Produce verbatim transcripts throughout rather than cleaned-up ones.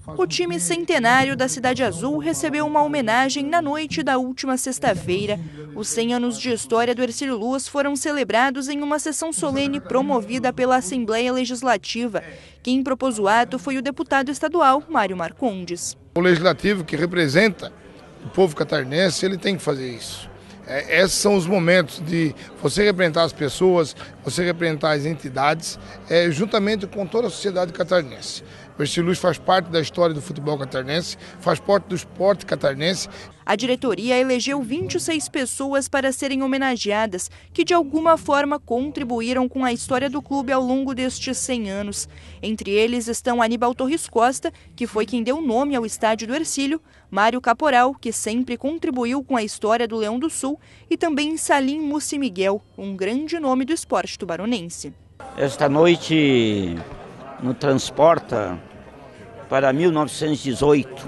O time centenário da Cidade Azul recebeu uma homenagem na noite da última sexta-feira. Os cem anos de história do Hercílio Luz foram celebrados em uma sessão solene promovida pela Assembleia Legislativa. Quem propôs o ato foi o deputado estadual Mário Marcondes. O legislativo, que representa o povo catarinense, ele tem que fazer isso. É, esses são os momentos de você representar as pessoas, você representar as entidades, é, juntamente com toda a sociedade catarinense. O Hercílio Luz faz parte da história do futebol catarinense, faz parte do esporte catarinense. A diretoria elegeu vinte e seis pessoas para serem homenageadas, que de alguma forma contribuíram com a história do clube ao longo destes cem anos. Entre eles estão Aníbal Torres Costa, que foi quem deu nome ao estádio do Hercílio, Mário Caporal, que sempre contribuiu com a história do Leão do Sul, e também Salim Mussi Miguel, um grande nome do esporte tubaronense. Esta noite nos transporta para mil novecentos e dezoito.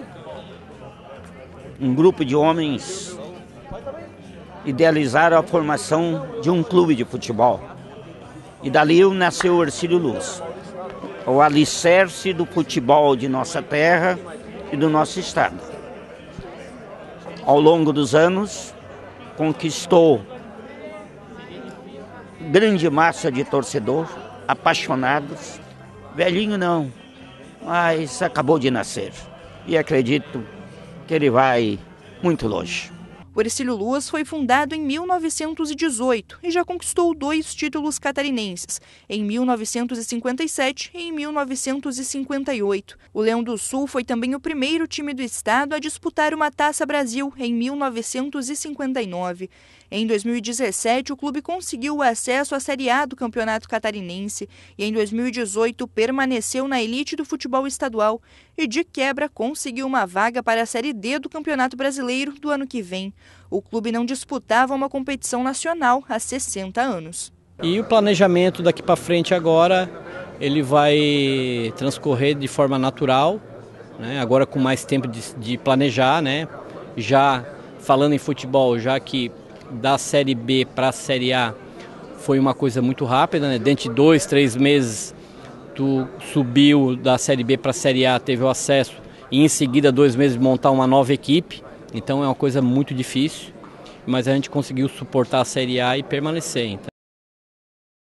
Um grupo de homens idealizaram a formação de um clube de futebol. E dali nasceu o Hercílio Luz, o alicerce do futebol de nossa terra e do nosso estado. Ao longo dos anos, conquistou grande massa de torcedor, apaixonados. Velhinho não, mas acabou de nascer. E acredito que ele vai muito longe. O Hercílio Luz foi fundado em mil novecentos e dezoito e já conquistou dois títulos catarinenses, em mil novecentos e cinquenta e sete e em mil novecentos e cinquenta e oito. O Leão do Sul foi também o primeiro time do estado a disputar uma Taça Brasil em mil novecentos e cinquenta e nove. Em dois mil e dezessete, o clube conseguiu o acesso à Série A do Campeonato Catarinense e em dois mil e dezoito permaneceu na elite do futebol estadual e, de quebra, conseguiu uma vaga para a Série D do Campeonato Brasileiro do ano que vem. O clube não disputava uma competição nacional há sessenta anos. E o planejamento daqui para frente agora, ele vai transcorrer de forma natural, né? Agora com mais tempo de, de planejar, né? Já falando em futebol, já que da Série B para a Série A foi uma coisa muito rápida, né? Dentro de dois, três meses tu subiu da Série B para a Série A, teve o acesso e em seguida dois meses montar uma nova equipe. Então é uma coisa muito difícil, mas a gente conseguiu suportar a Série A e permanecer. Então.